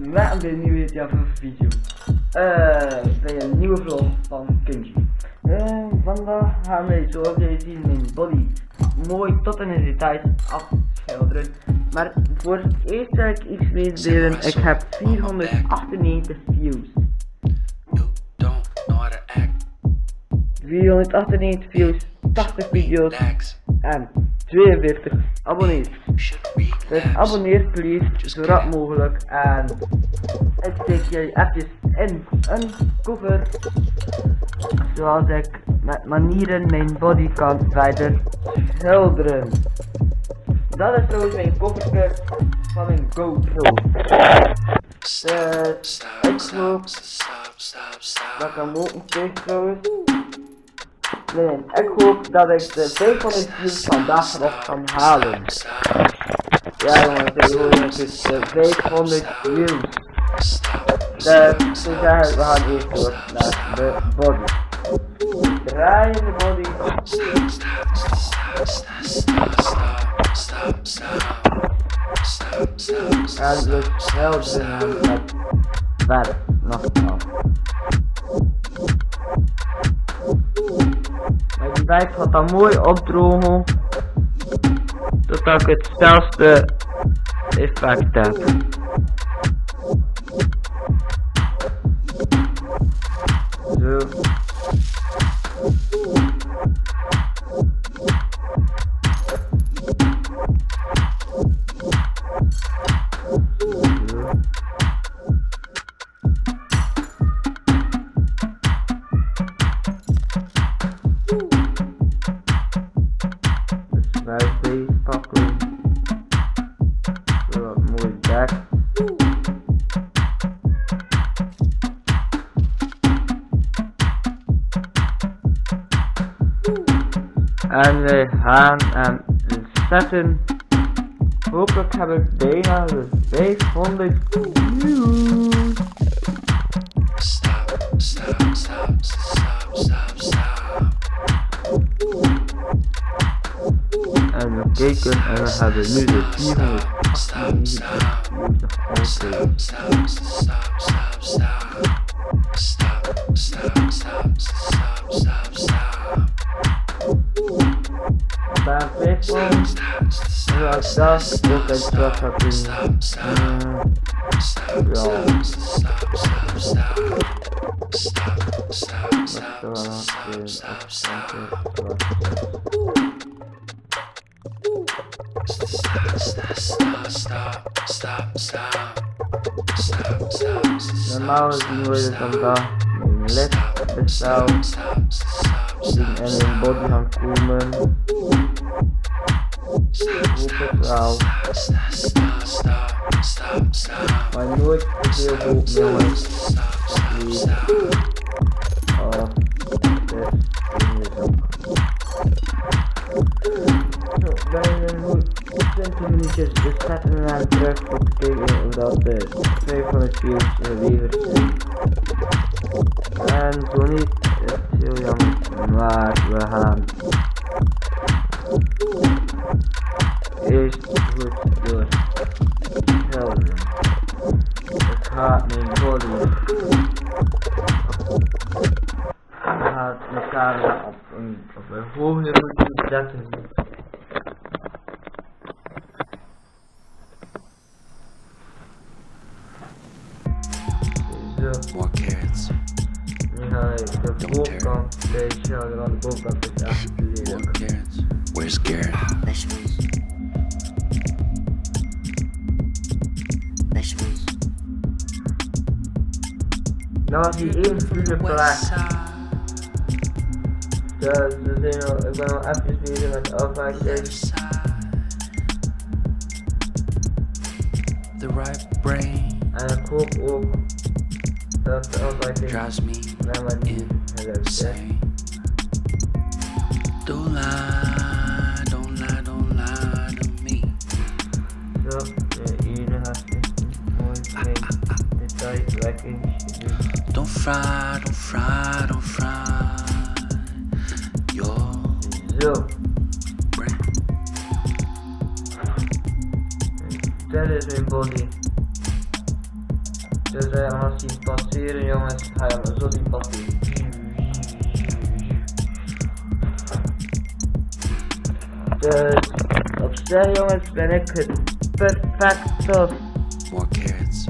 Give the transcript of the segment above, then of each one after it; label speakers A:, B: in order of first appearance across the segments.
A: welkom bij een nieuwe video. Bij een nieuwe vlog van Kunji. Vandaag gaan wij, zoals jullie zien, mijn body mooi tot in de details afschilderen. Maar voor het eerst wil ik iets mededelen. Ik heb 498 views. 498 views, 80 video's en 42 abonnees. Dus abonneer please, zo rap mogelijk. En ik steek jullie even in een cover, zoals ik met manieren mijn body kan verder schilderen. Dat is trouwens mijn covertje van mijn GoPro. Ik hoop dat ik hem ook nog steeds trouwens. Nee, ik hoop dat ik de 500 views vandaag nog kan halen. Ja jongens, ik hoor dus de 500 views. Dus we gaan eerst door naar de body. Draai de body. En we schilderen hem met verf nogmaals. Maar die verf gaat dan mooi opdrogen totdat ik het snelste effect heb. Zo. Deze pakken. Zo mooi weg. En we gaan hem zetten. Hopelijk heb ik bijna de 500 views. En we kijken en we hebben nu de 498 views nog altijd. Bij 500 zoals dat ook een straf gaat doen. Normaal zien we het vandaag mijn lip besteld en een body gaan komen. Hoop het wel. Maar nooit te veel hoop jongens. Oh, dit is ook. Zo, bijna een 20 minuutjes, dus zetten we naar terug om te kijken hoe dat de 500 views geleverd zijn. En zo niet, is het heel jammer, maar we gaan eerst goed door schilderen. Ik ga mijn body, ik ga mijn camera op een hogere route zetten.
B: More carrots.
A: Nu ga ik de bovenkant bij schilderen, want de bovenkant is echt lelijk.
B: More carrots. Where's Garrett?
C: Vegetables. Vegetables.
A: Dat was die één goede plek. Dus ik ben al even bezig met de afwijking.
B: The right brain
A: En ik hoop ook dat de afwijking
B: drives me
A: naar mijn niet gelukt is.
B: insane. Don't lie, don't lie, don't lie to me.
A: Zo, hier gaat het mooi klein detailwerking doen.
B: Don't fry, don't fry, don't fry your
A: Zo.
B: brain.
A: Dat is mijn body. Dus hij hem had zien passeren, jongens. Hij hem zo zien passeren. Dus opzij, jongens, ben ik het perfecte.
B: More carrots.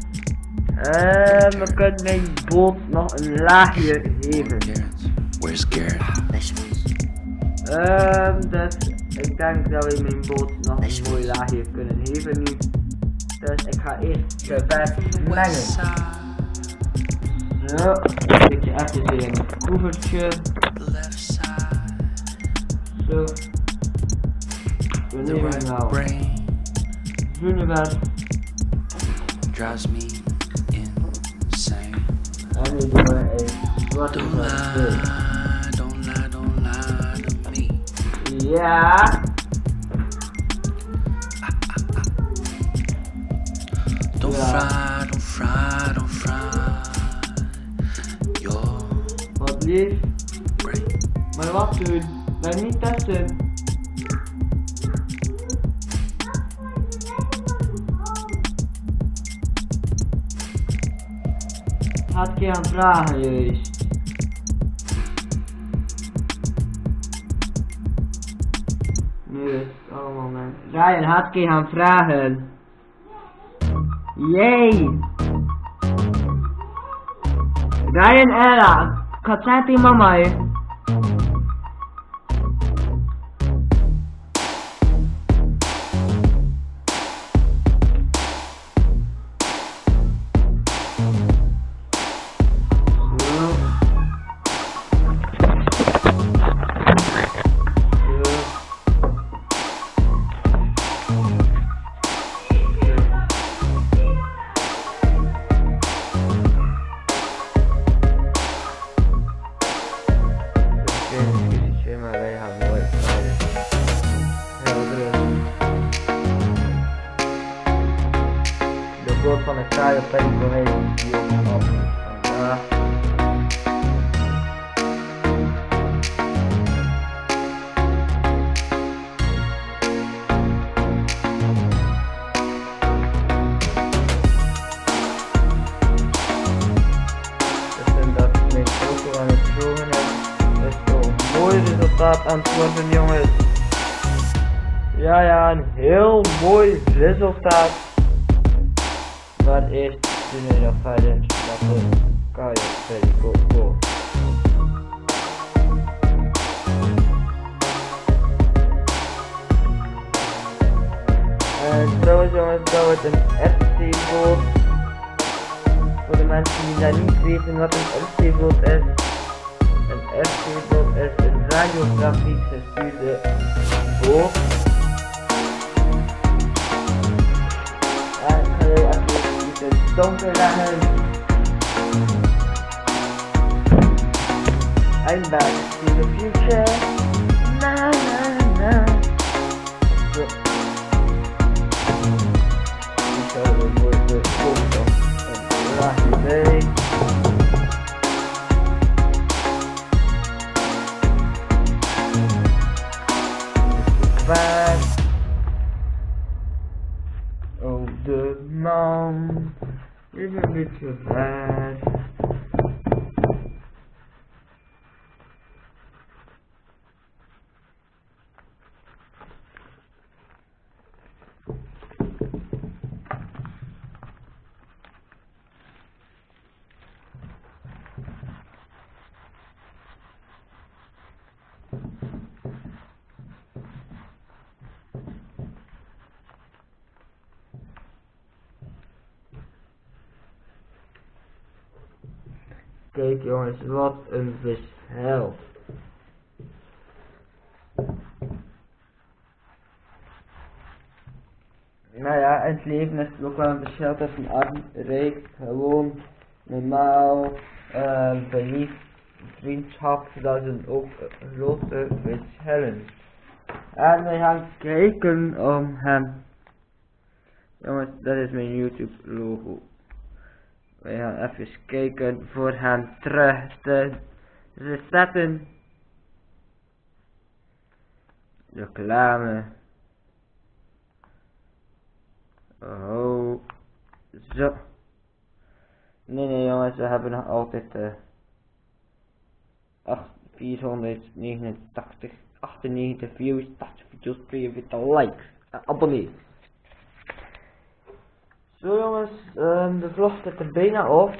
A: We kunnen mijn boot nog een laagje geven.
B: Carrots. Where's Garrett?
A: Dus ik denk dat we mijn boot nog een mooi laagje kunnen geven nu. Dus ik ga eerst de bed mengen. Zo, een beetje even in het koevertje. Zo. We nemen nou Zunebed.
B: Drives me insane.
A: En nu doen we een zwarte
B: Don't lie to me.
A: Ja.
B: Don't fry. Your
A: Wat lief.
B: brain.
A: Maar wat doen? Blijf niet testen. Had ik je aan vragen juist. Nu is het allemaal man. Ryan, had ik je gaan vragen. Jee. Ryan, Ella. Ik had zijn tegen mama hè. Maar wij gaan nooit heel druk. De boot van de kraaien op een konijn die op vandaag. Dat mijn foto aan het drogen is toch mooi resultaat aan het worden, jongens. Ja, een heel mooi resultaat. Maar eerst doen we nog verder met de kajak. En trouwens, jongens, dat wordt een FC-boot. Voor de mensen die dat niet weten wat een FC-boot is. Een FC-boot is een radiografisch gestuurde boot. En ik ga jullie even iets in het donker leggen. I'm back to the future. Na. Zo. Ik ga er mooi de foto en laagje bij. Oh, de man is een beetje ver. Kijk jongens, wat een verschil. Nou ja, in het leven is het ook wel een verschil tussen arm, rijk, gewoon, normaal, belief, vriendschap, dat zijn ook grote verschillen. En we gaan kijken om hem. Jongens, dat is mijn YouTube logo. We gaan even kijken voor hem terug te resetten. Reclame. Oh, zo. Nee jongens, we hebben nog altijd 489, 98 views, 80 video's, 42 likes en abonnees. Zo jongens, de vlog zit er bijna op.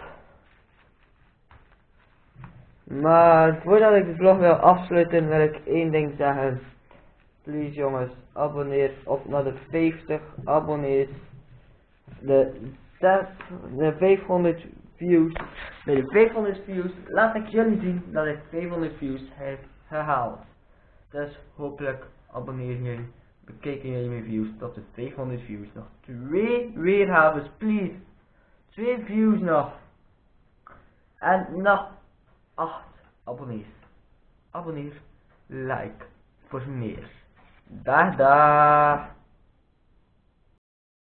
A: Maar voordat ik de vlog wil afsluiten wil ik één ding zeggen. Please jongens, abonneer op naar de 50 abonnees. De 500 views. Bij de 500 views laat ik jullie zien dat ik 500 views heb gehaald. Dus hopelijk abonneer jullie, bekijken jullie mijn views tot de 500 views. Nog 2 weerhavens, please. 2 views nog. En nog 8 abonnees. Abonneer, like voor meer. Dag dag.